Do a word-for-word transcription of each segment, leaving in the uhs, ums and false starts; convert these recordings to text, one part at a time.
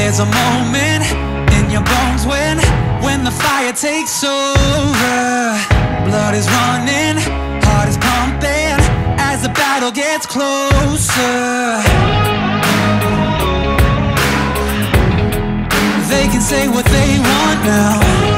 There's a moment in your bones when When the fire takes over. Blood is running, heart is pumping as the battle gets closer. They can say what they want now,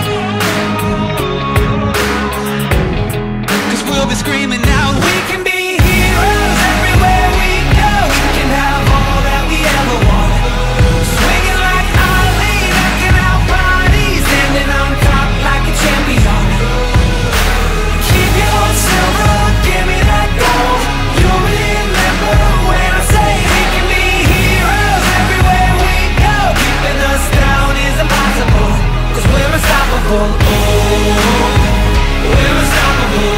'cause we'll be screaming out. We can be heroes everywhere we go. We can have all that we ever want. Swinging like Ali, knocking out bodies, standing on top like a champion. Keep your silver, give me that gold. You'll remember when I say we can be heroes everywhere we go. Keeping us down is impossible, 'cause we're unstoppable. Oh, we're unstoppable.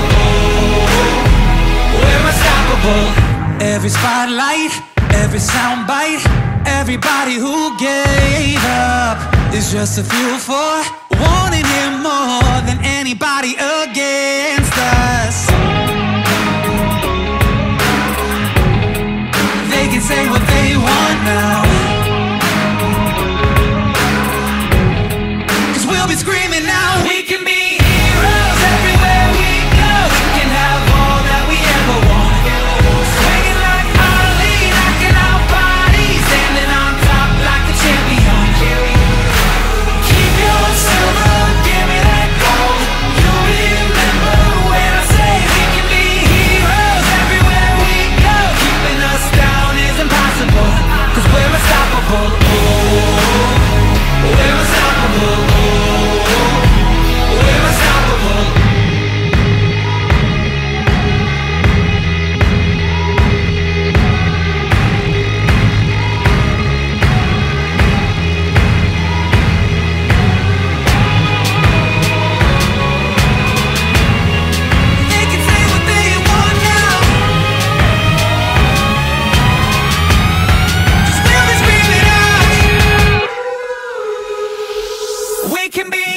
Every spotlight, every soundbite, everybody who gave up is just a fuel for wanting him more than anybody against us. They can say what they want now, 'cause we'll be screaming now. We can be heroes everywhere we go. We can have all that we ever want. We can be